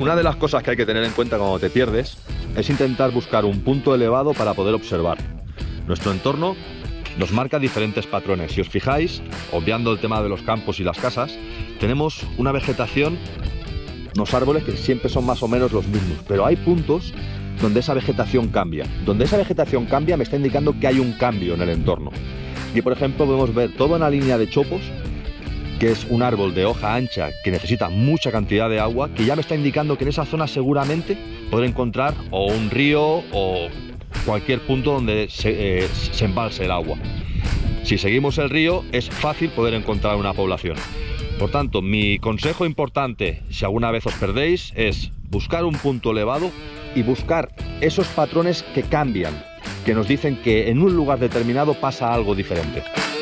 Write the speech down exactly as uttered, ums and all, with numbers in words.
Una de las cosas que hay que tener en cuenta cuando te pierdes es intentar buscar un punto elevado para poder observar. Nuestro entorno nos marca diferentes patrones. Si os fijáis, obviando el tema de los campos y las casas, tenemos una vegetación, unos árboles que siempre son más o menos los mismos, pero hay puntos donde esa vegetación cambia. Donde esa vegetación cambia me está indicando que hay un cambio en el entorno. Y por ejemplo podemos ver toda una línea de chopos, que es un árbol de hoja ancha que necesita mucha cantidad de agua, que ya me está indicando que en esa zona seguramente podré encontrar o un río o cualquier punto donde se, eh, se embalse el agua. Si seguimos el río es fácil poder encontrar una población. Por tanto, mi consejo importante, si alguna vez os perdéis, es buscar un punto elevado y buscar esos patrones que cambian, que nos dicen que en un lugar determinado pasa algo diferente.